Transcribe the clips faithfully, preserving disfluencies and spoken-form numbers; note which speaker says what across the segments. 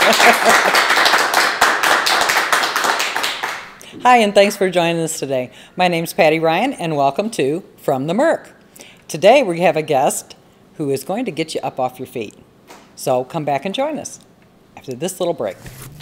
Speaker 1: Hi, and thanks for joining us today. My name's Patty Ryan, and welcome to From the Merck. Today we have a guest who is going to get you up off your feet. So come back and join us after this little break.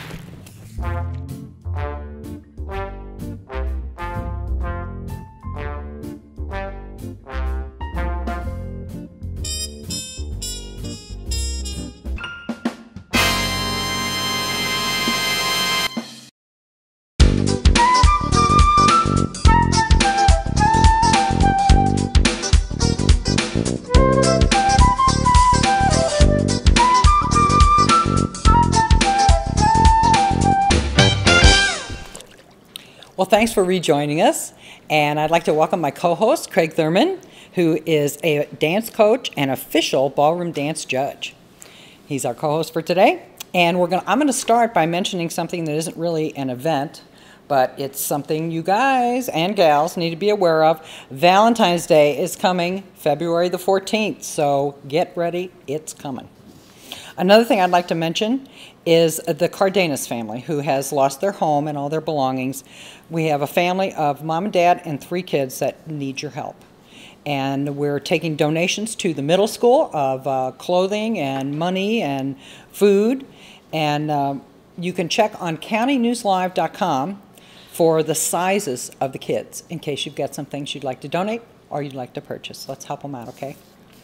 Speaker 1: Well, thanks for rejoining us, and I'd like to welcome my co-host, Craig Thurman, who is a dance coach and official Ballroom Dance Judge. He's our co-host for today, and we're gonna, I'm going to start by mentioning something that isn't really an event, but it's something you guys and gals need to be aware of. Valentine's Day is coming February the fourteenth, so get ready, it's coming. Another thing I'd like to mention is the Cardenas family, who has lost their home and all their belongings. We have a family of mom and dad and three kids that need your help. And we're taking donations to the middle school of uh, clothing and money and food. And um, you can check on county news live dot com for the sizes of the kids, in case you've got some things you'd like to donate or you'd like to purchase. Let's help them out, okay?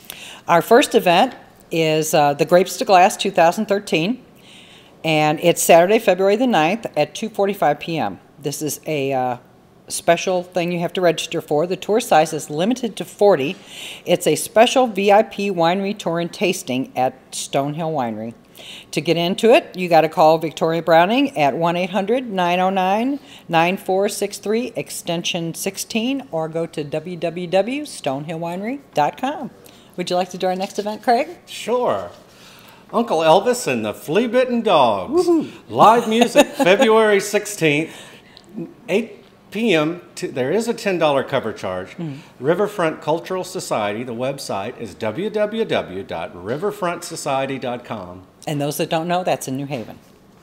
Speaker 1: Our first event is uh, the Grapes to Glass two thousand thirteen, and it's Saturday, February the ninth at two forty-five p m This is a uh, special thing you have to register for. The tour size is limited to forty. It's a special V I P winery tour and tasting at Stonehill Winery. To get into it, you got to call Victoria Browning at one eight hundred, nine oh nine, nine four six three, extension sixteen, or go to w w w dot stonehill winery dot com. Would you like to do our next event, Craig?
Speaker 2: Sure. Uncle Elvis and the Flea Bitten Dogs. Live music, February sixteenth, eight p m There is a ten dollar cover charge. Mm-hmm. Riverfront Cultural Society, the website is w w w dot riverfront society dot com.
Speaker 1: And those that don't know, that's in New Haven.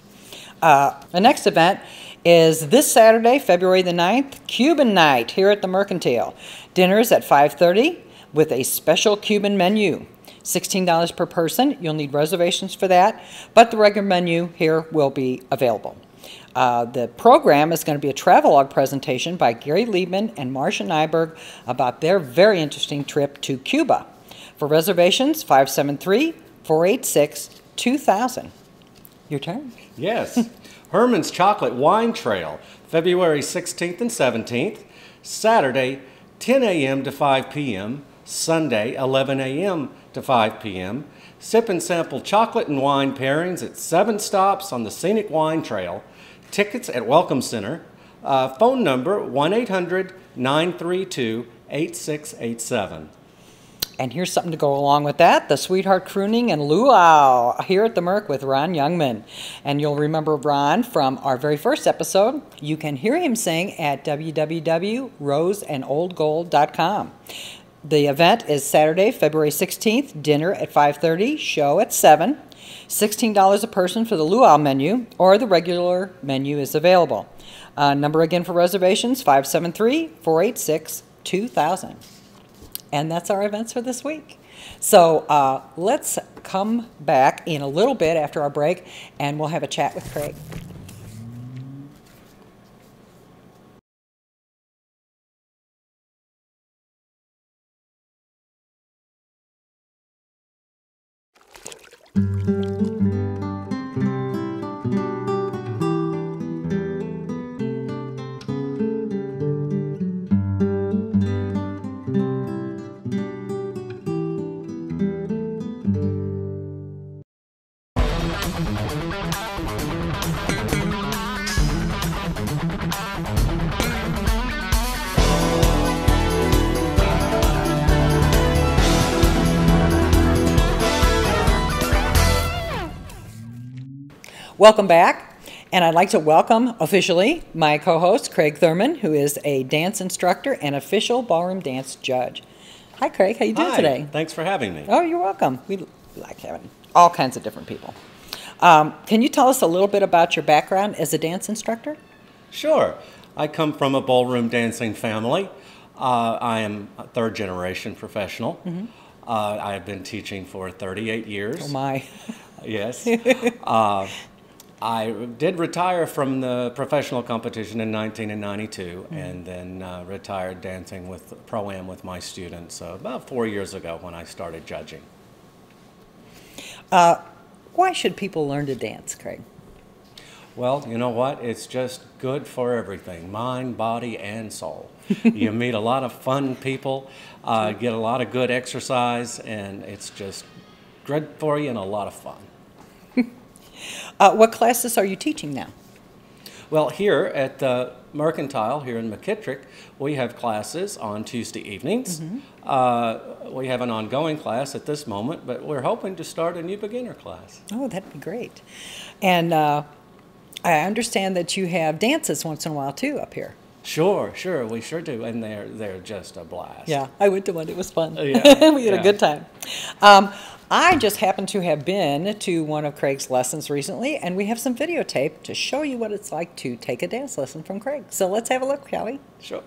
Speaker 1: Uh, the next event is this Saturday, February the ninth, Cuban Night here at the Mercantile. Dinner is at five thirty with a special Cuban menu. sixteen dollars per person. You'll need reservations for that, but the regular menu here will be available. Uh, the program is going to be a travelogue presentation by Gary Liebman and Marcia Nyberg about their very interesting trip to Cuba. For reservations, five seven three, four eight six, two thousand. Your turn.
Speaker 2: Yes. Hermann's Chocolate Wine Trail, February sixteenth and seventeenth, Saturday, ten a m to five p m, Sunday, eleven a m to five p m Sip and sample chocolate and wine pairings at seven stops on the Scenic Wine Trail. Tickets at Welcome Center. Uh, phone number one eight hundred, nine three two, eight six eight seven.
Speaker 1: And here's something to go along with that, the Sweetheart Crooning and Luau here at the Merck with Ron Youngman. And you'll remember Ron from our very first episode. You can hear him sing at w w w dot rose and old gold dot com. The event is Saturday, February sixteenth, dinner at five thirty, show at seven. sixteen dollars a person for the luau menu, or the regular menu is available. Uh, number again for reservations, five seven three, four eight six, two thousand. And that's our events for this week. So uh, let's come back in a little bit after our break, and we'll have a chat with Craig. Welcome back, and I'd like to welcome officially my co-host, Craig Thurman, who is a dance instructor and official Ballroom Dance Judge. Hi, Craig. How you doing
Speaker 2: Hi.
Speaker 1: today?
Speaker 2: Thanks for having me.
Speaker 1: Oh, you're welcome. We like having all kinds of different people. Um, can you tell us a little bit about your background as a dance instructor?
Speaker 2: Sure. I come from a ballroom dancing family. Uh, I am a third generation professional. Mm-hmm. uh, I have been teaching for thirty-eight years.
Speaker 1: Oh my.
Speaker 2: Yes. uh, I did retire from the professional competition in nineteen ninety-two, mm-hmm. and then uh, retired dancing with Pro-Am with my students uh, about four years ago when I started judging.
Speaker 1: Uh, why should people learn to dance, Craig?
Speaker 2: Well, you know what? It's just good for everything, mind, body, and soul. You meet a lot of fun people, uh, get a lot of good exercise, and it's just good for you and a lot of fun.
Speaker 1: uh, what classes are you teaching now?
Speaker 2: Well, here at the Mercantile, here in McKittrick, we have classes on Tuesday evenings. Mm-hmm. uh, we have an ongoing class at this moment, but we're hoping to start a new beginner class.
Speaker 1: Oh, that'd be great. And uh, I understand that you have dances once in a while, too, up here.
Speaker 2: Sure, sure, we sure do, and they're, they're just a blast.
Speaker 1: Yeah, I went to one. It was fun.
Speaker 2: Uh, yeah,
Speaker 1: we had
Speaker 2: yeah.
Speaker 1: a good time. Um, I just happened to have been to one of Craig's lessons recently, and we have some videotape to show you what it's like to take a dance lesson from Craig. So let's have a look, shall we?
Speaker 2: Sure.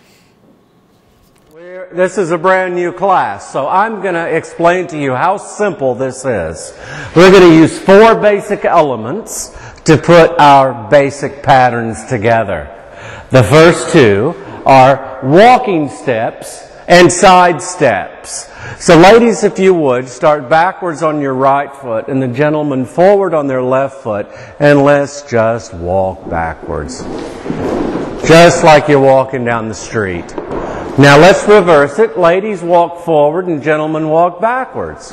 Speaker 2: We're, this is a brand new class, so I'm going to explain to you how simple this is. We're going to use four basic elements to put our basic patterns together. The first two are walking steps and side steps. So ladies, if you would, start backwards on your right foot and the gentleman forward on their left foot, and let's just walk backwards. Just like you're walking down the street. Now let's reverse it. Ladies walk forward and gentlemen walk backwards.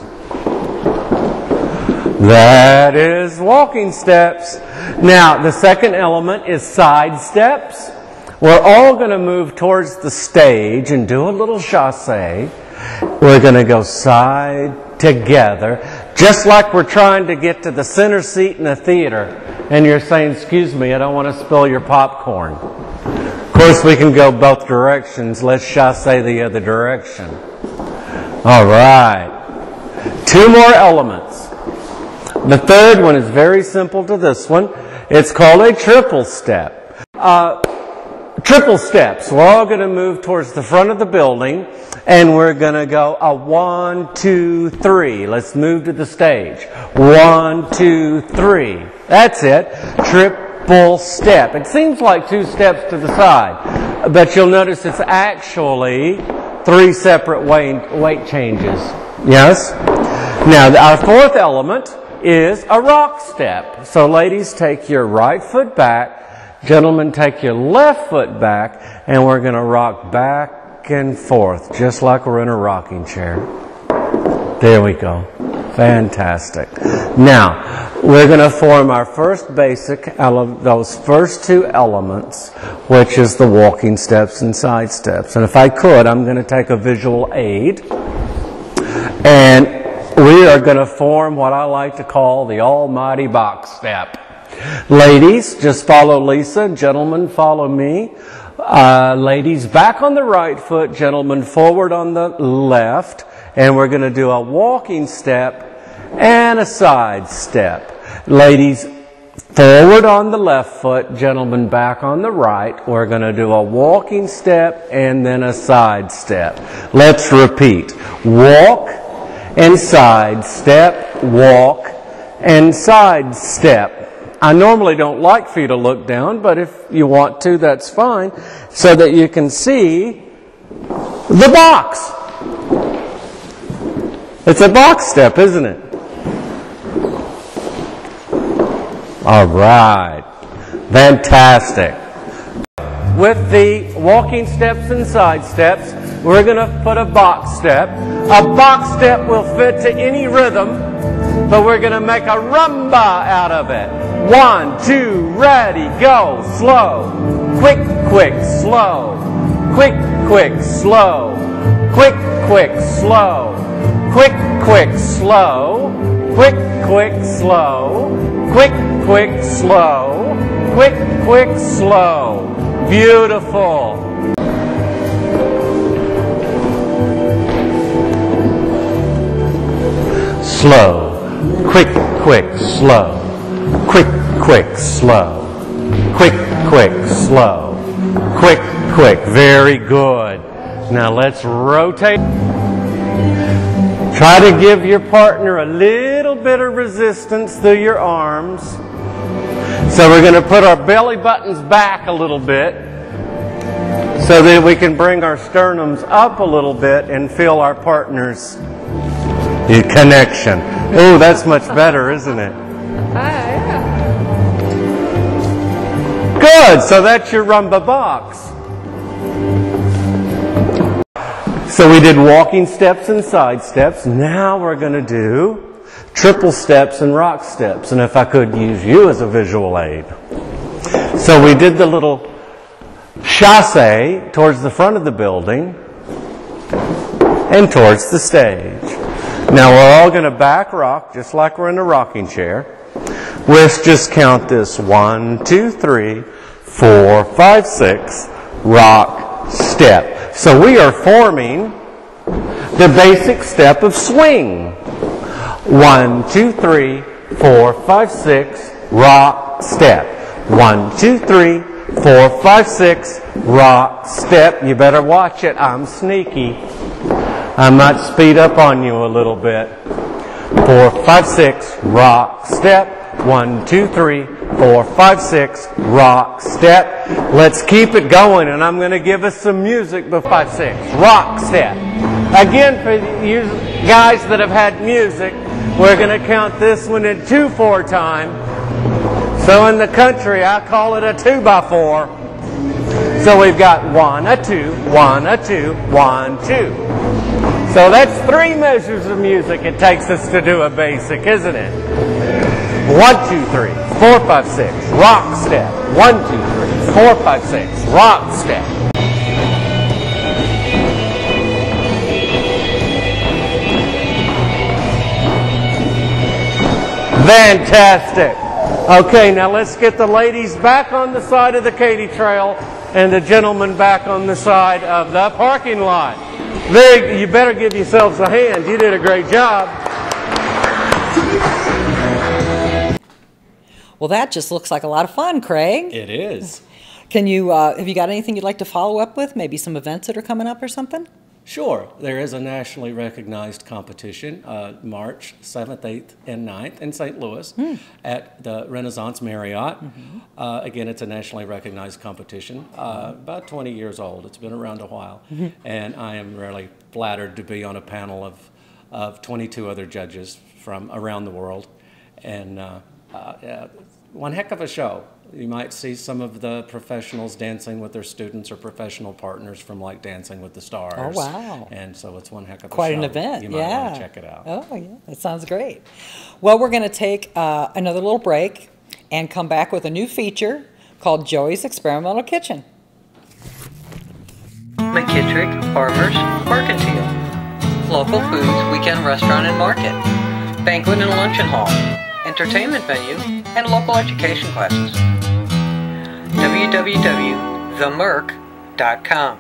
Speaker 2: That is walking steps. Now the second element is side steps. We're all going to move towards the stage and do a little chassé. We're going to go side together, just like we're trying to get to the center seat in a theater, and you're saying, excuse me, I don't want to spill your popcorn. Of course, we can go both directions. Let's chassé the other direction. All right. Two more elements. The third one is very simple to this one. It's called a triple step. Uh, triple steps. We're all going to move towards the front of the building, and we're going to go a one, two, three. Let's move to the stage. One, two, three. That's it. Triple step. It seems like two steps to the side, but you'll notice it's actually three separate weight, weight changes. Yes? Now, our fourth element is a rock step. So ladies, take your right foot back. Gentlemen, take your left foot back, and we're going to rock back and forth, just like we're in a rocking chair. There we go. Fantastic. Now, we're going to form our first basic, ele- those first two elements, which is the walking steps and side steps. And if I could, I'm going to take a visual aid, and we are going to form what I like to call the almighty box step. Ladies, just follow Lisa. Gentlemen, follow me. Uh, ladies, back on the right foot. Gentlemen, forward on the left. And we're going to do a walking step and a side step. Ladies, forward on the left foot. Gentlemen, back on the right. We're going to do a walking step and then a side step. Let's repeat. Walk and side step. Walk and side step. I normally don't like for you to look down, but if you want to, that's fine, so that you can see the box. It's a box step, isn't it? All right. Fantastic. With the walking steps and side steps, we're going to put a box step. A box step will fit to any rhythm, but we're going to make a rumba out of it. One, two, ready, go, slow. Quick, quick, slow. Quick, quick, slow. Quick, quick, slow. Quick, quick, slow. Quick, quick, slow. Quick, quick, slow. Quick, quick, slow. Beautiful. Slow. Quick, quick, slow. quick, quick, slow. Quick, quick, slow. Quick, quick. Very good. Now let's rotate. Try to give your partner a little bit of resistance through your arms. So we're going to put our belly buttons back a little bit so that we can bring our sternums up a little bit and feel our partner's connection. Oh, that's much better, isn't it? Good. So that's your rumba box. So we did walking steps and side steps. Now we're going to do triple steps and rock steps. And if I could use you as a visual aid. So we did the little chassé towards the front of the building and towards the stage. Now we're all going to back rock just like we're in a rocking chair. Let's just count this. One, two, three, four, five, six, rock, step. So we are forming the basic step of swing. One, two, three, four, five, six, rock, step. One, two, three, four, five, six, rock, step. You better watch it. I'm sneaky. I might speed up on you a little bit. Four, five, six, rock, step. One, two, three, four, five, six, rock, step. Let's keep it going, and I'm going to give us some music before five, six, rock, step. Again, for you guys that have had music, we're going to count this one in two four time. So in the country, I call it a two by four. So we've got one, a two, one, a two, one, two. So that's three measures of music it takes us to do a basic, isn't it? One, two, three, four, five, six, rock, step. One, two, three, four, five, six, rock, step. Fantastic. Okay, now let's get the ladies back on the side of the Katy Trail and the gentlemen back on the side of the parking lot. Very, you better give yourselves a hand. You did a great job.
Speaker 1: Well, that just looks like a lot of fun, Craig.
Speaker 2: It is.
Speaker 1: Can you, uh, have you got anything you'd like to follow up with? Maybe some events that are coming up or something?
Speaker 2: Sure. There is a nationally recognized competition uh, March seventh, eighth, and ninth in Saint Louis mm. at the Renaissance Marriott. Mm-hmm. uh, again, it's a nationally recognized competition, uh, about twenty years old. It's been around a while. Mm-hmm. And I am really flattered to be on a panel of, of twenty-two other judges from around the world. And uh, uh, yeah, one heck of a show. You might see some of the professionals dancing with their students or professional partners from like Dancing with the Stars.
Speaker 1: Oh, wow.
Speaker 2: And so it's one heck of a
Speaker 1: Quite
Speaker 2: show.
Speaker 1: an event,
Speaker 2: you might
Speaker 1: yeah.
Speaker 2: want to check it out.
Speaker 1: Oh, yeah, that sounds great. Well, we're going to take uh, another little break and come back with a new feature called Joey's Experimental Kitchen.
Speaker 3: McKittrick Farmers Mercantile. Local foods, weekend restaurant and market. Banquet and luncheon hall. Entertainment venue and local education classes. w w w dot the merck dot com.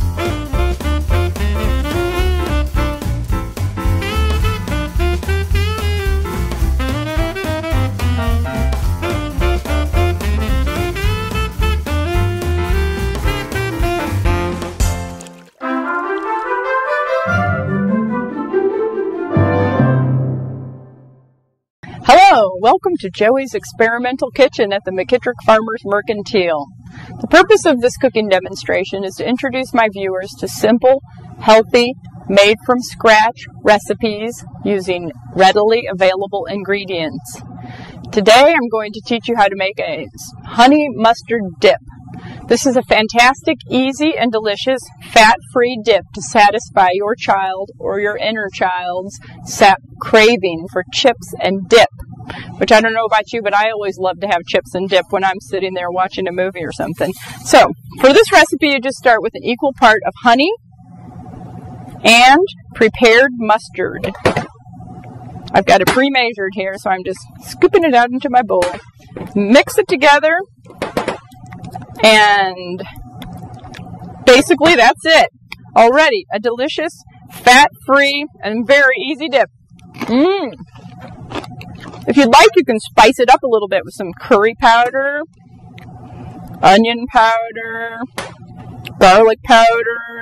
Speaker 4: Hello, welcome to Joey's Experimental Kitchen at the McKittrick Farmers Mercantile. The purpose of this cooking demonstration is to introduce my viewers to simple, healthy, made from scratch recipes using readily available ingredients. Today I'm going to teach you how to make a honey mustard dip. This is a fantastic, easy, and delicious fat-free dip to satisfy your child or your inner child's craving for chips and dip. Which I don't know about you, but I always love to have chips and dip when I'm sitting there watching a movie or something. So, for this recipe, you just start with an equal part of honey and prepared mustard. I've got it pre-measured here, so I'm just scooping it out into my bowl. Mix it together, and basically that's it. Already, a delicious, fat-free, and very easy dip. Mmm! If you'd like, you can spice it up a little bit with some curry powder, onion powder, garlic powder,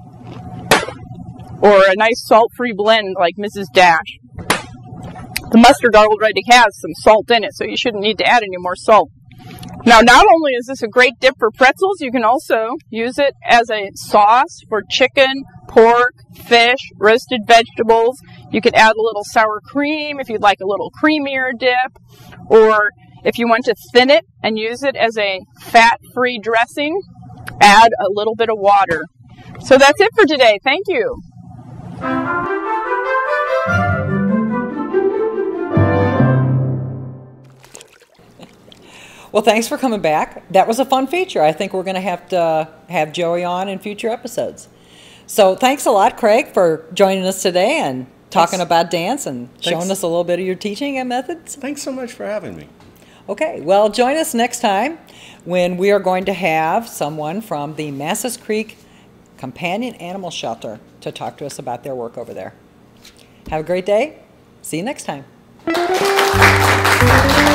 Speaker 4: or a nice salt-free blend like Missus Dash. The mustard already has some salt in it, so you shouldn't need to add any more salt. Now, not only is this a great dip for pretzels, you can also use it as a sauce for chicken, pork, fish, roasted vegetables. You could add a little sour cream if you'd like a little creamier dip, or if you want to thin it and use it as a fat-free dressing, add a little bit of water. So that's it for today. Thank you.
Speaker 1: Well, thanks for coming back. That was a fun feature. I think we're going to have to have Joey on in future episodes. So thanks a lot, Craig, for joining us today and talking thanks. about dance and thanks. showing us a little bit of your teaching and methods.
Speaker 2: Thanks so much for having me.
Speaker 1: Okay, well, join us next time when we are going to have someone from the Masses Creek Companion Animal Shelter to talk to us about their work over there. Have a great day. See you next time.